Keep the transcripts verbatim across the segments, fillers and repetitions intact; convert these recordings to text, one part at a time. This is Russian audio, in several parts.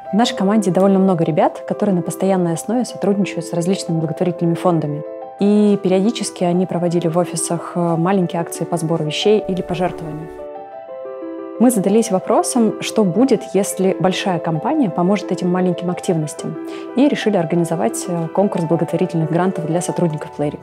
В нашей команде довольно много ребят, которые на постоянной основе сотрудничают с различными благотворительными фондами. И периодически они проводили в офисах маленькие акции по сбору вещей или пожертвований. Мы задались вопросом, что будет, если большая компания поможет этим маленьким активностям, и решили организовать конкурс благотворительных грантов для сотрудников Playrix.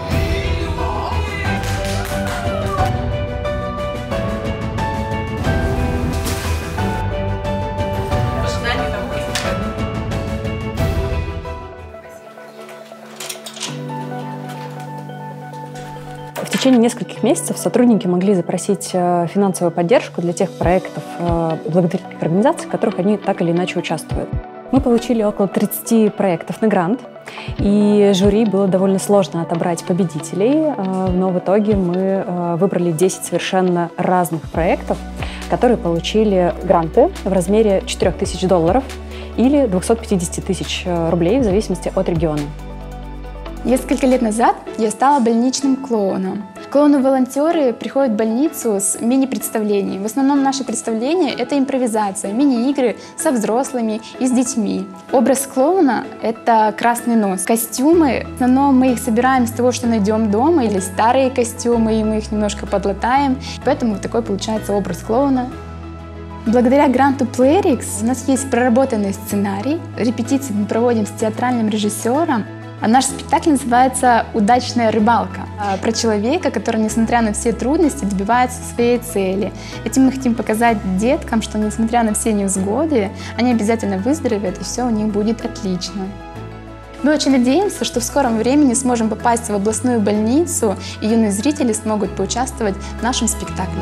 В течение нескольких месяцев сотрудники могли запросить финансовую поддержку для тех проектов благотворительных организаций, в которых они так или иначе участвуют. Мы получили около тридцати проектов на грант, и жюри было довольно сложно отобрать победителей, но в итоге мы выбрали десять совершенно разных проектов, которые получили гранты в размере четырёх тысяч долларов или двухсот пятидесяти тысяч рублей в зависимости от региона. Несколько лет назад я стала больничным клоуном. Клоуны-волонтеры приходят в больницу с мини-представлениями. В основном наши представления — это импровизация, мини-игры со взрослыми и с детьми. Образ клоуна — это красный нос. Костюмы, в основном мы их собираем из того, что найдем дома, или старые костюмы, и мы их немножко подлатаем. Поэтому такой получается образ клоуна. Благодаря гранту Playrix у нас есть проработанный сценарий. Репетиции мы проводим с театральным режиссером. А наш спектакль называется «Удачная рыбалка». Про человека, который, несмотря на все трудности, добивается своей цели. Этим мы хотим показать деткам, что, несмотря на все невзгоды, они обязательно выздоровеют, и все у них будет отлично. Мы очень надеемся, что в скором времени сможем попасть в областную больницу, и юные зрители смогут поучаствовать в нашем спектакле.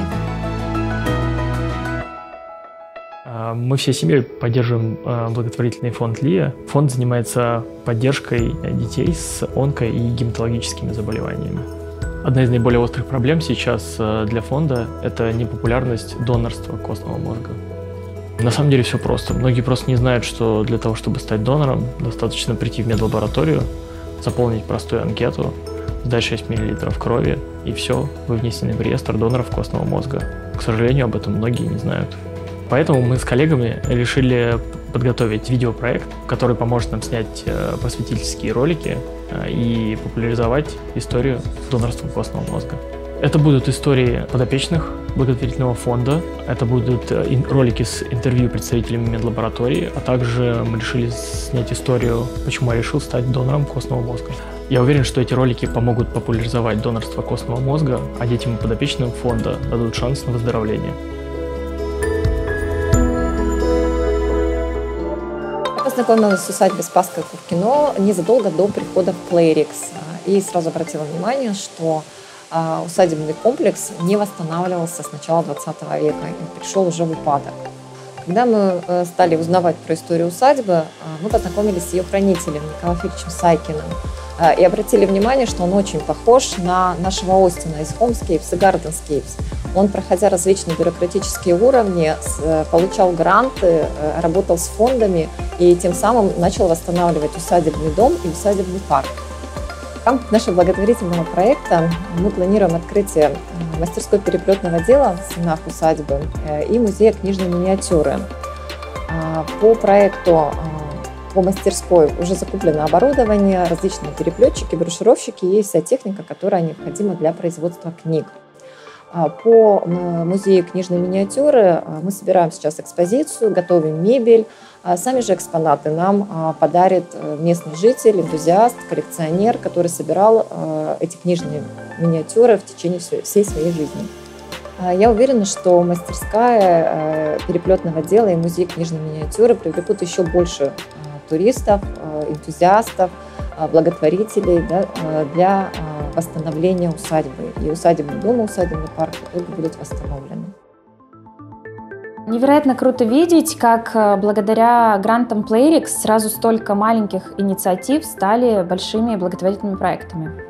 Мы всей семьей поддерживаем благотворительный фонд ЛИА. Фонд занимается поддержкой детей с онко- и гематологическими заболеваниями. Одна из наиболее острых проблем сейчас для фонда – это непопулярность донорства костного мозга. На самом деле все просто. Многие просто не знают, что для того, чтобы стать донором, достаточно прийти в медлабораторию, заполнить простую анкету, сдать шесть миллилитров крови, и все, вы внесены в реестр доноров костного мозга. К сожалению, об этом многие не знают. Поэтому мы с коллегами решили подготовить видеопроект, который поможет нам снять просветительские ролики и популяризовать историю донорства костного мозга. Это будут истории подопечных благотворительного фонда, это будут ролики с интервью представителями медлаборатории, а также мы решили снять историю, почему я решил стать донором костного мозга. Я уверен, что эти ролики помогут популяризовать донорство костного мозга, а детям и подопечным фонда дадут шанс на выздоровление. Познакомилась с усадьбой Спасское Куркино незадолго до прихода в Playrix. И сразу обратила внимание, что усадебный комплекс не восстанавливался с начала двадцатого века и пришел уже в упадок. Когда мы стали узнавать про историю усадьбы, мы познакомились с ее хранителем Николаем Филипповичем Сайкиным и обратили внимание, что он очень похож на нашего Остина из Homescapes и Gardenscapes. Он, проходя различные бюрократические уровни, получал гранты, работал с фондами и тем самым начал восстанавливать усадебный дом и усадебный парк. В рамках нашего благотворительного проекта мы планируем открытие мастерской переплетного дела в стенах усадьбы и музея книжной миниатюры. По проекту по мастерской уже закуплено оборудование, различные переплетчики, брошюровщики и вся техника, которая необходима для производства книг. По музею книжной миниатюры мы собираем сейчас экспозицию, готовим мебель. Сами же экспонаты нам подарит местный житель, энтузиаст, коллекционер, который собирал эти книжные миниатюры в течение всей своей жизни. Я уверена, что мастерская переплетного дела и музей книжной миниатюры привлекут еще больше туристов, энтузиастов, благотворителей, да, для восстановления усадьбы. И усадебный дом, и усадебный парк только будут восстановлены. Невероятно круто видеть, как благодаря грантам Playrix сразу столько маленьких инициатив стали большими благотворительными проектами.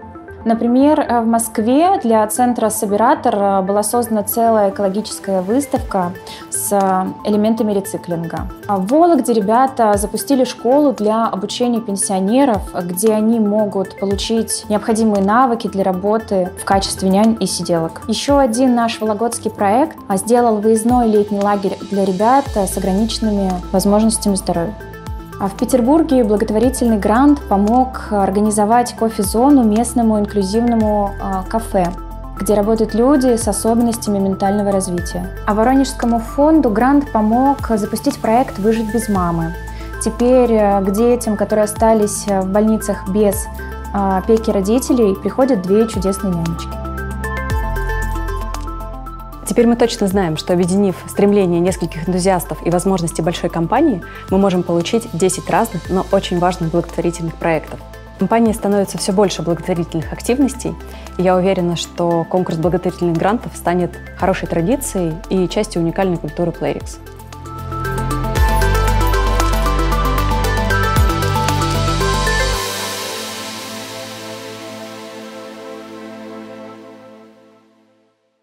Например, в Москве для центра «Собиратор» была создана целая экологическая выставка с элементами рециклинга. В Вологде ребята запустили школу для обучения пенсионеров, где они могут получить необходимые навыки для работы в качестве нянь и сиделок. Еще один наш вологодский проект сделал выездной летний лагерь для ребят с ограниченными возможностями здоровья. А в Петербурге благотворительный грант помог организовать кофе-зону местному инклюзивному э, кафе, где работают люди с особенностями ментального развития. А Воронежскому фонду грант помог запустить проект «Выжить без мамы». Теперь э, к детям, которые остались в больницах без э, опеки родителей, приходят две чудесные нянечки. Теперь мы точно знаем, что, объединив стремление нескольких энтузиастов и возможности большой компании, мы можем получить десять разных, но очень важных благотворительных проектов. В компании становится все больше благотворительных активностей, и я уверена, что конкурс благотворительных грантов станет хорошей традицией и частью уникальной культуры Playrix.